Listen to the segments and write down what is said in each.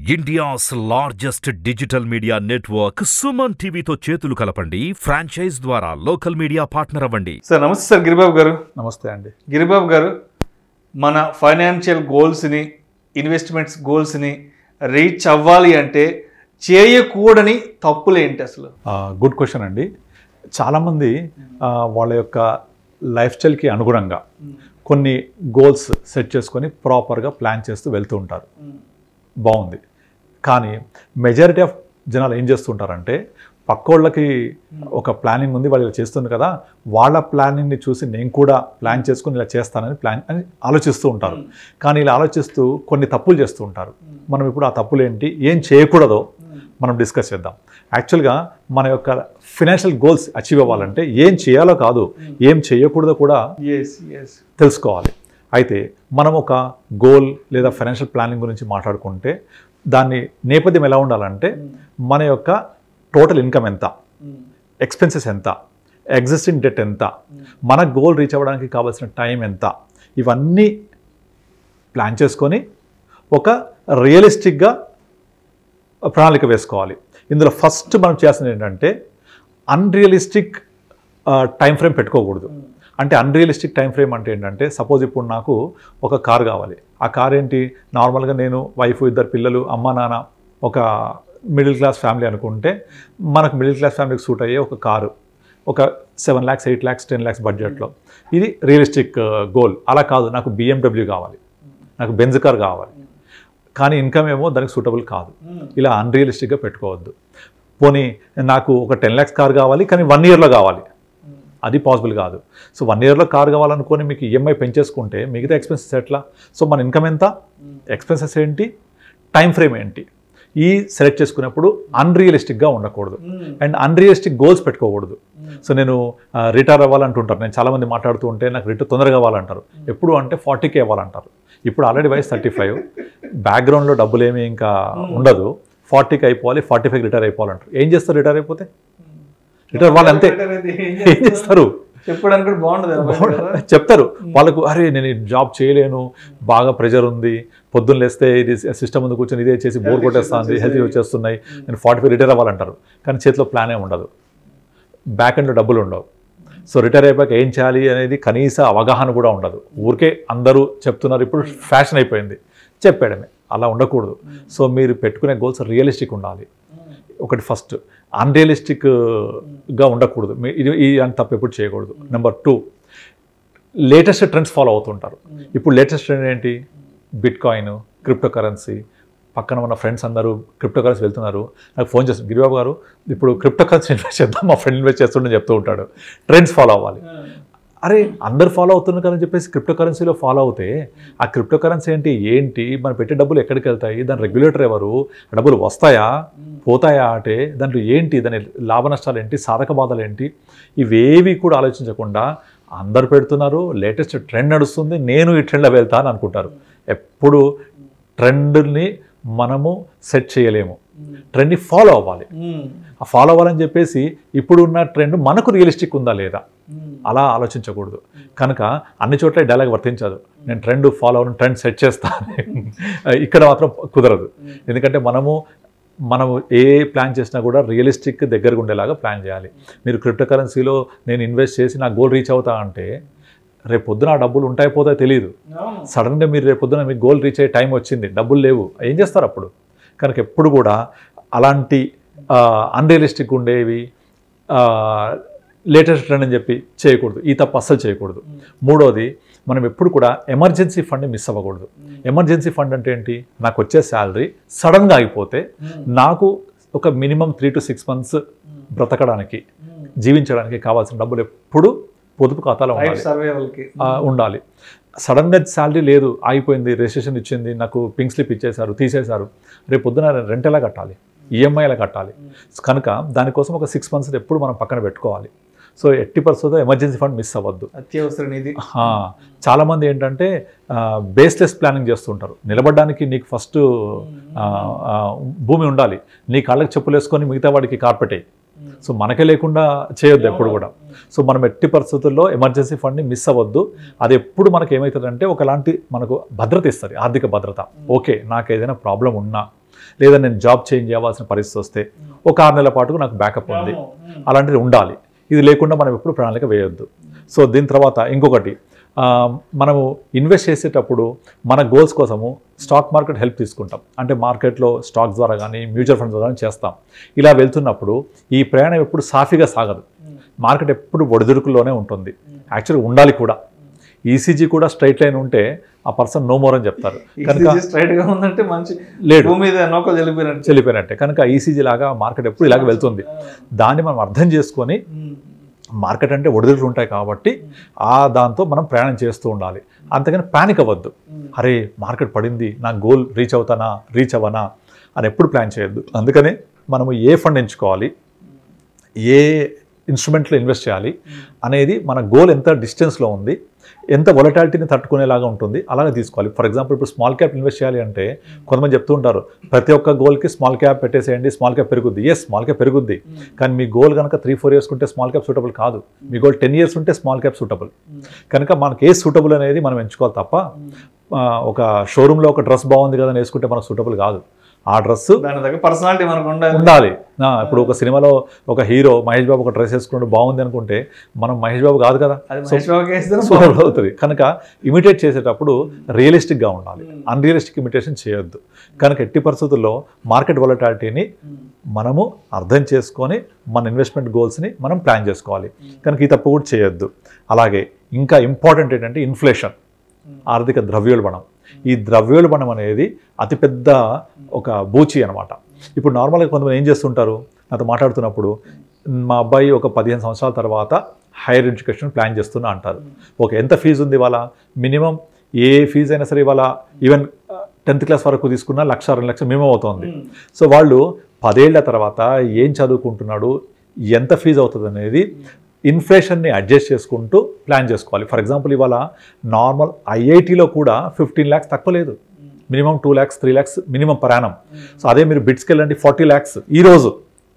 India's largest digital media network SumanTV తో చేతులు కలపండి ఫ్రాంచైజ్ ద్వారా లోకల్ మీడియా పార్ట్నర్ అవ్వండి. సార్ నమస్తే సార్ గిరిబాబు గారు. నమస్తే అండి. గిరిబాబు గారు, మన ఫైనాన్షియల్ గోల్స్ని ఇన్వెస్ట్మెంట్స్ గోల్స్ని రీచ్ అవ్వాలి అంటే చేయకూడని తప్పులు ఏంటి అసలు? గుడ్ క్వశ్చన్ అండి. చాలామంది వాళ్ళ యొక్క లైఫ్ స్టైల్కి అనుగుణంగా కొన్ని గోల్స్ సెట్ చేసుకొని ప్రాపర్గా ప్లాన్ చేస్తూ వెళ్తూ ఉంటారు. బాగుంది. కానీ మెజారిటీ ఆఫ్ జనాలు ఏం చేస్తుంటారంటే పక్కోళ్ళకి ఒక ప్లానింగ్ ఉంది, వాళ్ళు ఇలా చేస్తుంది కదా, వాళ్ళ ప్లానింగ్ని చూసి నేను కూడా ప్లాన్ చేసుకుని ఇలా చేస్తానని అని ఆలోచిస్తూ ఉంటారు. కానీ ఇలా ఆలోచిస్తూ కొన్ని తప్పులు చేస్తూ ఉంటారు. మనం ఇప్పుడు ఆ తప్పులు ఏంటి, ఏం చేయకూడదో మనం డిస్కస్ చేద్దాం. యాక్చువల్గా మన యొక్క ఫైనాన్షియల్ గోల్స్ అచీవ్ అవ్వాలంటే ఏం చేయాలో కాదు, ఏం చేయకూడదో కూడా తెలుసుకోవాలి. అయితే మనం ఒక గోల్ లేదా ఫైనాన్షియల్ ప్లానింగ్ గురించి మాట్లాడుకుంటే దాని నేపథ్యం ఎలా ఉండాలంటే మన యొక్క టోటల్ ఇన్కమ్ ఎంత, ఎక్స్పెన్సెస్ ఎంత, ఎగ్జిస్టింగ్ డెట్ ఎంత, మన గోల్ రీచ్ అవ్వడానికి కావాల్సిన టైం ఎంత, ఇవన్నీ ప్లాన్ చేసుకొని ఒక రియలిస్టిక్గా ప్రణాళిక వేసుకోవాలి. ఇందులో ఫస్ట్ మనం చేయాల్సింది ఏంటంటే అన్రియలిస్టిక్ టైం ఫ్రేమ్ పెట్టుకోకూడదు. అంటే అన్రియలిస్టిక్ టైం ఫ్రేమ్ అంటే ఏంటంటే, సపోజ్ ఇప్పుడు నాకు ఒక కార్ కావాలి. ఆ కార్ ఏంటి, నార్మల్గా నేను వైఫ్, ఇద్దరు పిల్లలు, అమ్మ నాన్న, ఒక మిడిల్ క్లాస్ ఫ్యామిలీ అనుకుంటే మనకు మిడిల్ క్లాస్ ఫ్యామిలీకి సూట్ అయ్యే ఒక కారు ఒక 7 lakhs, 8 lakhs, 10 lakhs బడ్జెట్లో, ఇది రియలిస్టిక్ గోల్. అలా కాదు, నాకు BMW కావాలి, నాకు బెంజ్ కార్ కావాలి, కానీ ఇన్కమ్ ఏమో దానికి సూటబుల్ కాదు. ఇలా అన్రియలిస్టిక్గా పెట్టుకోవద్దు. పోనీ నాకు ఒక 10 lakhs కార్ కావాలి కానీ 1 yearలో కావాలి, అది పాసిబుల్ కాదు. సో 1 yearలో కార్ కావాలనుకొని మీకు ఈఎంఐ పెంచేసుకుంటే మిగతా ఎక్స్పెన్సెస్ ఎట్లా? సో మన ఇన్కమ్ ఎంత, ఎక్స్పెన్సెస్ ఏంటి, టైం ఫ్రేమ్ ఏంటి, ఈ సెలెక్ట్ చేసుకున్నప్పుడు అన్రియలిస్టిక్గా ఉండకూడదు అండ్ అన్రియలిస్టిక్ గోల్స్ పెట్టుకోకూడదు. సో నేను రిటైర్ అవ్వాలంటుంటారు, నేను చాలామంది మాట్లాడుతూ ఉంటే నాకు రిటైర్ తొందరగా అవ్వాలంటారు. ఎప్పుడు అంటే 40K అవ్వాలంటారు. ఇప్పుడు ఆల్రెడీ వయసు 35, బ్యాక్గ్రౌండ్లో డబ్బులు ఏమీ ఇంకా ఉండదు, 40K అయిపోవాలి, 45 రిటైర్ అయిపోవాలంటారు. ఏం చేస్తారు రిటైర్ అయిపోతే? రిటైర్ వాళ్ళు అంతే ఏం చేస్తారు, చెప్పడానికి కూడా బాగుంటుంది, చెప్తారు వాళ్ళకు, అరే నేను జాబ్ చేయలేను, బాగా ప్రెషర్ ఉంది, పొద్దున్న లేస్తే ఇది సిస్టమ్ ముందు కూర్చొని ఇదే చేసి బోర్ కొట్టేస్తుంది, హెల్త్ వచ్చేస్తున్నాయి, నేను 45 రిటైర్ అవ్వాలంటారు. కానీ చేతిలో ప్లానే ఉండదు, బ్యాక్ ఎండ్లో డబ్బులు ఉండవు. సో రిటైర్ అయిపోయాక ఏం చేయాలి అనేది కనీస అవగాహన కూడా ఉండదు. ఊరికే అందరూ చెప్తున్నారు, ఇప్పుడు ఫ్యాషన్ అయిపోయింది చెప్పేయడమే. అలా ఉండకూడదు. సో మీరు పెట్టుకునే గోల్స్ రియలిస్టిక్ ఉండాలి. ఒకటి ఫస్ట్, అన్రియలిస్టిక్గా ఉండకూడదు. ఇది అని తప్పు ఎప్పుడు చేయకూడదు. నెంబర్ 2, లేటెస్ట్ ట్రెండ్స్ ఫాలో అవుతుంటారు. ఇప్పుడు లేటెస్ట్ ట్రెండ్ ఏంటి, బిట్ కాయిన్, క్రిప్టో కరెన్సీ. పక్కన ఉన్న ఫ్రెండ్స్ అందరూ క్రిప్టో కరెన్సీ వెళ్తున్నారు, నాకు ఫోన్ చేస్తారు, గిరిబాబు గారు ఇప్పుడు క్రిప్టో కరెన్సీ ఇన్వెస్ట్ చేద్దాం, మా ఫ్రెండ్ ఇన్వెస్ట్ చేస్తుండని చెప్తూ ఉంటాడు. ట్రెండ్స్ ఫాలో అవ్వాలి. అరే అందరు ఫాలో అవుతున్నారు కదని చెప్పేసి క్రిప్టో కరెన్సీలో ఫాలో అవుతే ఆ క్రిప్టో కరెన్సీ ఏంటి, మనం పెట్టే డబ్బులు ఎక్కడికి వెళ్తాయి, దాని రెగ్యులేటర్ ఎవరు, డబ్బులు వస్తాయా పోతాయా అంటే దాంట్లో ఏంటి, దాని లాభ నష్టాలు ఏంటి, సాధక బాధలు ఏంటి, ఇవేవి కూడా ఆలోచించకుండా అందరు పెడుతున్నారు, లేటెస్ట్ ట్రెండ్ నడుస్తుంది, నేను ఈ ట్రెండ్లో వెళ్తా అని అనుకుంటారు. ఎప్పుడు ట్రెండ్ని మనము సెట్ చేయలేము, ట్రెండ్ని ఫాలో అవ్వాలి. ఆ ఫాలో అవ్వాలని చెప్పేసి ఇప్పుడు ఉన్న ట్రెండ్ మనకు రియలిస్టిక్ ఉందా లేదా అలా ఆలోచించకూడదు. కనుక అన్ని చోట్ల డైలాగ్ వర్తించదు, నేను ట్రెండ్ ఫాలో అవ్వను, ట్రెండ్ సెట్ చేస్తాను, ఇక్కడ మాత్రం కుదరదు. ఎందుకంటే మనము ఏ ప్లాన్ చేసినా కూడా రియలిస్టిక్ దగ్గరగా ఉండేలాగా ప్లాన్ చేయాలి. మీరు క్రిప్టో కరెన్సీలో నేను ఇన్వెస్ట్ చేసి నా గోల్ రీచ్ అవుతా అంటే రేపు పొద్దున ఆ డబ్బులు ఉంటాయి పోతాయో తెలియదు. సడన్గా మీరు రేపు పొద్దున మీకు గోల్ రీచ్ అయ్యే టైం వచ్చింది, డబ్బులు లేవు, ఏం చేస్తారు అప్పుడు? కనుక ఎప్పుడు కూడా అలాంటి అన్రియలిస్టిక్ ఉండేవి, లేటెస్ట్ ట్రెండ్ అని చెప్పి చేయకూడదు. ఈ తప్పు అస్సలు చేయకూడదు. 3వది, మనం ఎప్పుడు కూడా ఎమర్జెన్సీ ఫండ్ని మిస్ అవ్వకూడదు. ఎమర్జెన్సీ ఫండ్ అంటే ఏంటి, నాకు వచ్చే శాలరీ సడన్గా అయిపోతే నాకు ఒక మినిమం 3 to 6 months బ్రతకడానికి, జీవించడానికి కావాల్సిన డబ్బులు ఎప్పుడు పొదుపు ఖాతాలో ఉండాలి. సడన్గా శాలరీ లేదు, ఆగిపోయింది, రిజిస్ట్రేషన్ ఇచ్చింది, నాకు పింక్ స్లిప్ ఇచ్చేశారు, తీసేశారు, రేపు పొద్దున రెంట్ ఎలా కట్టాలి, ఈఎంఐ ఎలా కట్టాలి? కనుక దానికోసం ఒక 6 months ఎప్పుడు మనం పక్కన పెట్టుకోవాలి. సో ఎట్టి పరిస్థితుల్లో ఎమర్జెన్సీ ఫండ్ మిస్ అవ్వద్దు. అత్యవసర నిధి. చాలామంది ఏంటంటే బేస్లెస్ ప్లానింగ్ చేస్తుంటారు. నిలబడడానికి నీకు ఫస్ట్ భూమి ఉండాలి, నీ కాళ్ళకి చెప్పులు వేసుకొని మిగతా వాడికి కార్పెట్. సో మనకే లేకుండా చేయొద్దు ఎప్పుడు కూడా. సో మనం ఎట్టి పరిస్థితుల్లో ఎమర్జెన్సీ ఫండ్ని మిస్ అవ్వద్దు. అది ఎప్పుడు మనకు ఏమవుతుందంటే ఒకలాంటి మనకు భద్రత ఇస్తుంది, ఆర్థిక భద్రత. ఓకే నాకు ఏదైనా ప్రాబ్లం ఉన్నా లేదా నేను జాబ్ చేంజ్ అవ్వాల్సిన పరిస్థితి వస్తే ఒక 6 నెలల పాటు నాకు బ్యాకప్ ఉంది, అలాంటిది ఉండాలి. ఇది లేకుండా మనం ఎప్పుడు ప్రణాళిక వేయొద్దు. సో దీని తర్వాత ఇంకొకటి, మనము ఇన్వెస్ట్ చేసేటప్పుడు మన గోల్స్ కోసము స్టాక్ మార్కెట్ హెల్ప్ తీసుకుంటాం. అంటే మార్కెట్లో స్టాక్స్ ద్వారా కానీ మ్యూచువల్ ఫండ్స్ ద్వారా చేస్తాం. ఇలా వెళ్తున్నప్పుడు ఈ ప్రయాణం ఎప్పుడు సాఫీగా సాగదు. మార్కెట్ ఎప్పుడు ఒడిదుడుకుల్లోనే ఉంటుంది. యాక్చువల్గా ఉండాలి కూడా. ఈసీజీ కూడా స్ట్రైట్ లైన్ ఉంటే ఆ పర్సన్ నో మోర్ అని చెప్తారు. కనుక స్ట్రైట్గా ఉందంటే మంచి లేడు, మీద నౌకలు చెల్లిపోయినట్టే. కనుక ఈసీజీ లాగా మార్కెట్ ఎప్పుడు ఇలాగ వెళ్తుంది. దాన్ని మనం అర్థం చేసుకొని, మార్కెట్ అంటే ఒడిదుడుకులు ఉంటాయి కాబట్టి దాంతో మనం ప్రయాణం చేస్తూ ఉండాలి. అంతేగాని ప్యానిక్ అవ్వద్దు. అరే మార్కెట్ పడింది, నా గోల్ రీచ్ అవుతానా రీచ్ అవ్వనా అని ఎప్పుడు ప్లాన్ చేయొద్దు. అందుకనే మనము ఏ ఫండ్ ఎంచుకోవాలి, ఏ ఇన్స్ట్రుమెంట్లో ఇన్వెస్ట్ చేయాలి అనేది, మన గోల్ ఎంత డిస్టెన్స్లో ఉంది, ఎంత వొలటాలిటీని తట్టుకునేలాగా ఉంటుంది అలాగే తీసుకోవాలి. ఫర్ ఎగ్జాంపుల్ ఇప్పుడు స్మాల్ క్యాప్ ఇన్వెస్ట్ చేయాలి అంటే కొంతమంది చెప్తూ ఉంటారు, ప్రతి ఒక్క గోల్కి స్మాల్ క్యాప్ పెట్టేసేయండి, స్మాల్ క్యాప్ పెరుగుద్ది. ఎస్, స్మాల్ క్యాప్ పెరుగుద్ది. కానీ మీ గోల్ కనుక 3-4 years ఉంటే స్మాల్ క్యాప్ సూటబుల్ కాదు. మీ గోల్ 10 years ఉంటే స్మాల్ క్యాప్ సూటబుల్. కనుక మనకి ఏ సూటబుల్ అనేది మనం ఎంచుకోవాలి తప్ప ఒక షోరూంలో ఒక డ్రెస్ బాగుంది కదా అని వేసుకుంటే మనకు సూటబుల్ కాదు. ఆ డ్రెస్ పర్సనాలిటీ మనకు ఉండాలి. ఇప్పుడు ఒక సినిమాలో ఒక హీరో మహేష్ బాబు ఒక డ్రెస్ వేసుకుంటే బాగుంది అనుకుంటే మనం మహేష్ బాబు కాదు కదా, సూటబుల్ అవుతుంది. కనుక ఇమిటేట్ చేసేటప్పుడు రియలిస్టిక్గా ఉండాలి, అన్రియలిస్టిక్ ఇమిటేషన్ చేయొద్దు. కనుక ఎట్టి పరిస్థితుల్లో మార్కెట్ వొలటాలిటీని మనము అర్థం చేసుకొని మన ఇన్వెస్ట్మెంట్ గోల్స్ని మనం ప్లాన్ చేసుకోవాలి. కనుక ఈ తప్పు కూడా చేయొద్దు. అలాగే ఇంకా ఇంపార్టెంట్ ఏంటంటే ఇన్ఫ్లేషన్, ఆర్థిక ద్రవ్యోల్బణం. ఈ ద్రవ్యోల్బణం అనేది అతిపెద్ద ఒక బూచి అనమాట. ఇప్పుడు నార్మల్గా కొంతమంది ఏం చేస్తుంటారు, నాతో మాట్లాడుతున్నప్పుడు మా అబ్బాయి ఒక 15 సంవత్సరాల తర్వాత హైయర్ ఎడ్యుకేషన్ ప్లాన్ చేస్తున్నా అంటారు. ఓకే, ఎంత ఫీజు ఉంది ఇవాళ? మినిమం ఏ ఫీజు అయినా సరే ఇవాళ ఈవెన్ 10th class వరకు తీసుకున్నా 1,00,000-2 లక్షలు మినిమం అవుతుంది. సో వాళ్ళు 10 ఏళ్ల తర్వాత ఏం చదువుకుంటున్నాడు, ఎంత ఫీజు అవుతుంది అనేది ఇన్ఫ్లేషన్ని అడ్జస్ట్ చేసుకుంటూ ప్లాన్ చేసుకోవాలి. ఫర్ ఎగ్జాంపుల్ ఇవాళ నార్మల్ ఐఐటీలో కూడా 15 lakhs తక్కువ లేదు, minimum 2 lakhs 3 lakhs minimum per annum. So అదే మీరు బిట్స్కి వెళ్ళండి 40 lakhs ఈరోజు,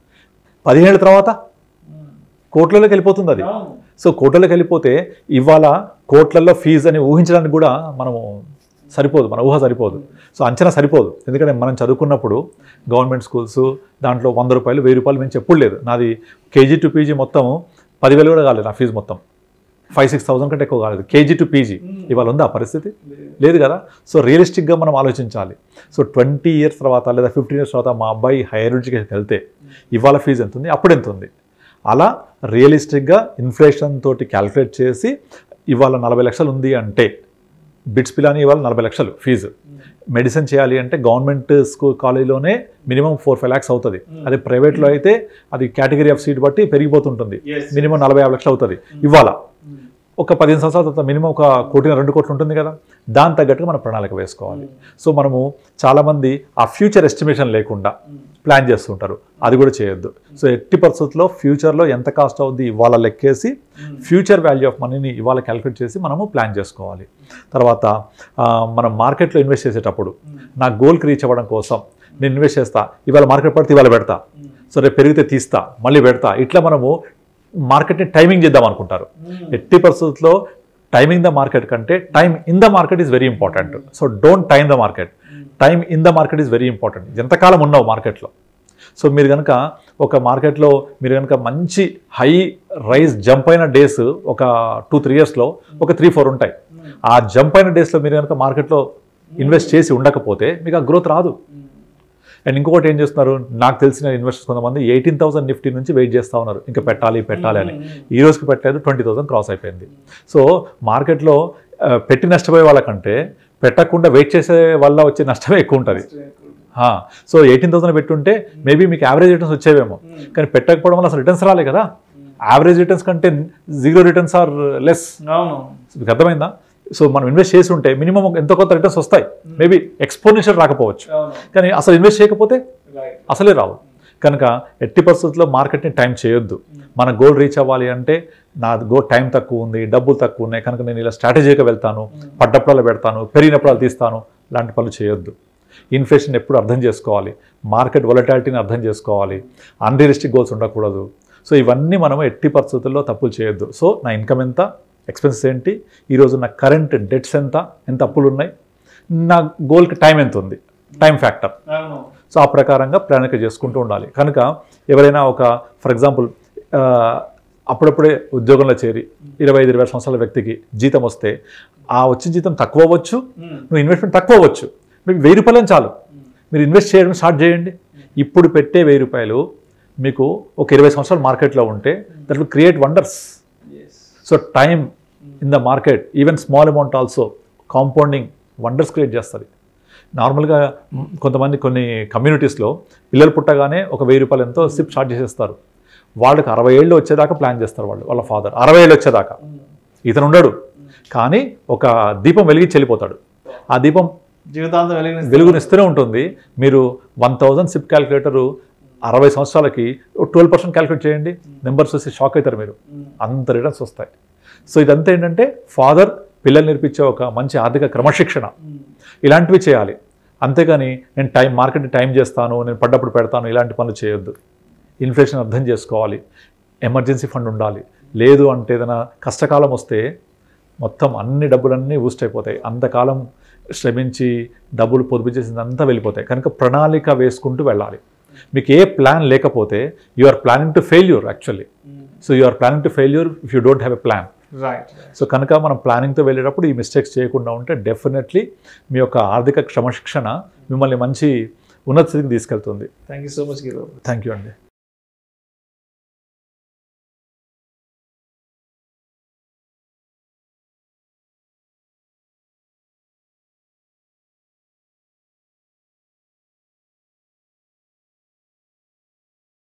15 ఏళ్ళ తర్వాత కోట్లలోకి వెళ్ళిపోతుంది అది. సో కోట్లలోకి వెళ్ళిపోతే ఇవాళ కోట్లలో ఫీజు అని ఊహించడానికి కూడా మనము సరిపోదు, మన ఊహ సరిపోదు. సో అంచనా సరిపోదు. ఎందుకంటే మనం చదువుకున్నప్పుడు గవర్నమెంట్ స్కూల్స్ దాంట్లో 100 రూపాయలు 1000 రూపాయలు మేము చెప్పుడు లేదు. నాది కేజీ టు పీజీ మొత్తం 10,000 కూడా కాలేదు నా ఫీజు మొత్తం, 5-6,000 కంటే ఎక్కువ కాలేదు కేజీ టు పీజీ. ఇవాళ ఉందా పరిస్థితి? లేదు కదా. సో రియలిస్టిక్గా మనం ఆలోచించాలి. సో 20 years తర్వాత లేదా 15 years తర్వాత మా అబ్బాయి హైయర్ ఎడ్యుకేషన్కి వెళ్తే ఇవాళ ఫీజు ఎంత ఉంది, అప్పుడు ఎంత ఉంది, అలా రియలిస్టిక్గా ఇన్ఫ్లేషన్ తోటి క్యాలిక్యులేట్ చేసి ఇవాళ 40 లక్షలు ఉంది అంటే బిట్స్ పిలాని ఇవాళ 40 లక్షలు ఫీజు. మెడిసిన్ చేయాలి అంటే గవర్నమెంట్ స్కూల్ కాలేజీలోనే మినిమం 4-5 lakhs అవుతుంది. అదే ప్రైవేట్లో అయితే అది కేటగిరీ ఆఫ్ సీట్ బట్టి పెరిగిపోతుంటుంది, మినిమం 40-50 లక్షలు అవుతుంది. ఇవాళ ఒక 15 సంవత్సరాల తర్వాత మినిమం 1 కోటి 2 కోట్లు ఉంటుంది కదా, దాని తగ్గట్టుగా మనం ప్రణాళిక వేసుకోవాలి. సో మనము చాలామంది ఆ ఫ్యూచర్ ఎస్టిమేషన్ లేకుండా ప్లాన్ చేస్తుంటారు, అది కూడా చేయొద్దు. సో ఎట్టి పరిస్థితుల్లో ఫ్యూచర్లో ఎంత కాస్ట్ అవుద్ది ఇవాళ లెక్కేసి ఫ్యూచర్ వాల్యూ ఆఫ్ మనీని ఇవాళ క్యాలిక్యులేట్ చేసి మనము ప్లాన్ చేసుకోవాలి. తర్వాత మనం మార్కెట్లో ఇన్వెస్ట్ చేసేటప్పుడు నా గోల్కి రీచ్ అవ్వడం కోసం నేను ఇన్వెస్ట్ చేస్తా, ఇవాళ మార్కెట్ పడితే ఇవాళ పెడతా, సో రేపు పెరిగితే తీస్తా మళ్ళీ పెడతా, ఇట్లా మనము మార్కెట్ని టైమింగ్ చేద్దాం అనుకుంటారు. ఎట్టి పరిస్థితుల్లో టైమింగ్ ద మార్కెట్ కంటే time in the market is very important. So don't time the market, time in the market is very important. ఎంతకాలం ఉన్నావు మార్కెట్లో. సో మీరు కనుక ఒక మార్కెట్లో మీరు కనుక మంచి హై రైజ్ జంప్ అయిన డేస్ ఒక 2-3 yearsలో ఒక 3-4 ఉంటాయి. ఆ జంప్ అయిన డేస్లో మీరు కనుక మార్కెట్లో ఇన్వెస్ట్ చేసి ఉండకపోతే మీకు ఆ గ్రోత్ రాదు. అండ్ ఇంకొకటి ఏం చేస్తున్నారు, నాకు తెలిసిన ఇన్వెస్టర్స్ కొంతమంది 18,000 నిఫ్టీ నుంచి వెయిట్ చేస్తూ ఉన్నారు, ఇంకా పెట్టాలి అని. ఈ రోజుకి పెట్టలేదు, 20,000 క్రాస్ అయిపోయింది. సో మార్కెట్లో పెట్టి నష్టపోయే వాళ్ళకంటే పెట్టకుండా వెయిట్ చేసే వల్ల వచ్చే నష్టమే ఎక్కువ ఉంటుంది. సో 18,000 పెట్టుంటే మేబీ మీకు యావరేజ్ రిటర్న్స్ వచ్చేవేమో, కానీ పెట్టకపోవడం వల్ల అసలు రిటర్న్స్ రాలే కదా. యావరేజ్ రిటర్న్స్ కంటే 0 రిటర్న్స్ ఆర్ లెస్. మీకు అర్థమైందా? సో మనం ఇన్వెస్ట్ చేసి ఉంటే మినిమం ఎంతో కొంత రిటర్న్స్ వస్తాయి, మేబీ ఎక్స్పోనెన్షియల్ రాకపోవచ్చు, కానీ అసలు ఇన్వెస్ట్ చేయకపోతే అసలే రావు. కనుక ఎట్టి పరిస్థితుల్లో మార్కెట్ని టైం చేయొద్దు. మన గోల్ రీచ్ అవ్వాలి అంటే నా టైం తక్కువ ఉంది, డబ్బులు తక్కువ ఉన్నాయి కనుక నేను ఇలా స్ట్రాటజీగా వెళ్తాను, పడ్డప్పుడు పెడతాను, పెరిగినప్పుడు తీస్తాను, లాంటి పనులు చేయొద్దు. ఇన్ఫ్లేషన్ ఎప్పుడు అర్థం చేసుకోవాలి, మార్కెట్ వొలటాలిటీని అర్థం చేసుకోవాలి, అన్రియలిస్టిక్ గోల్స్ ఉండకూడదు. సో ఇవన్నీ మనము ఎట్టి పరిస్థితుల్లో తప్పులు చేయొద్దు. సో నా ఇన్కమ్ ఎంత, ఎక్స్పెన్సెస్ ఏంటి, ఈరోజు నా కరెంట్ డెట్స్ ఎంత అప్పులు ఉన్నాయి, నా గోల్కి టైం ఎంత ఉంది, టైం ఫ్యాక్టర్. సో ఆ ప్రకారంగా ప్రణాళిక చేసుకుంటూ ఉండాలి. కనుక ఎవరైనా ఒక ఫర్ ఎగ్జాంపుల్ అప్పుడప్పుడే ఉద్యోగంలో చేరి 25-20 సంవత్సరాల వ్యక్తికి జీతం వస్తే ఆ వచ్చిన జీతం తక్కువ అవ్వచ్చు, నువ్వు ఇన్వెస్ట్మెంట్ తక్కువ అవ్వచ్చు, మీకు 1000 రూపాయలు చాలు, మీరు ఇన్వెస్ట్ చేయడం స్టార్ట్ చేయండి. ఇప్పుడు పెట్టే 1000 రూపాయలు మీకు ఒక 20 సంవత్సరాలు మార్కెట్లో ఉంటే that will create wonders. So time in the market even small amount also compounding wonders create చేస్తుంది. నార్మల్గా కొన్ని కమ్యూనిటీస్లో పిల్లలు పుట్టగానే ఒక 1000 రూపాయలు ఎంతో సిప్ స్టార్ట్ చేసేస్తారు. వాళ్ళకి 60 ఏళ్ళు వచ్చేదాకా ప్లాన్ చేస్తారు వాళ్ళ ఫాదర్ 60 ఏళ్ళు వచ్చేదాకా. ఇతను ఉండడు కానీ ఒక దీపం వెలిగించి వెళ్ళిపోతాడు. ఆ దీపం జీవితాంతం వెలుగునిస్తూనే ఉంటుంది. మీరు 1000 సిప్ క్యాలిక్యులేటరు 60 సంవత్సరాలకి 12% క్యాలిక్యులేట్ చేయండి, నెంబర్స్ చూసి షాక్ అవుతారు మీరు, అంత రిటర్న్స్ వస్తాయి. సో ఇదంతా ఏంటంటే ఫాదర్ పిల్లలు నేర్పించే ఒక మంచి ఆర్థిక క్రమశిక్షణ, ఇలాంటివి చేయాలి. అంతేగాని నేను మార్కెట్ టైం చేస్తాను, నేను పడ్డప్పుడు పెడతాను, ఇలాంటి పనులు చేయొద్దు. ఇన్ఫ్లేషన్ అర్థం చేసుకోవాలి, ఎమర్జెన్సీ ఫండ్ ఉండాలి. లేదు అంటే ఏదైనా కష్టకాలం వస్తే మొత్తం అన్ని డబ్బులన్నీ ఊస్ట్ అయిపోతాయి. అంతకాలం శ్రమించి డబ్బులు పొదుపు చేసిందంతా వెళ్ళిపోతాయి. కనుక ప్రణాళిక వేసుకుంటూ వెళ్ళాలి. మీకు ఏ ప్లాన్ లేకపోతే you are planning to failure actually. So you are planning to failure if you don't have a plan. So కనుక మనం ప్లానింగ్తో వెళ్ళేటప్పుడు ఈ మిస్టేక్స్ చేయకుండా ఉంటే డెఫినెట్లీ మీ యొక్క ఆర్థిక క్రమశిక్షణ మిమ్మల్ని మంచి ఉన్నత స్థితికి తీసుకెళ్తుంది. Thank you so much Giri. Thank you అండి.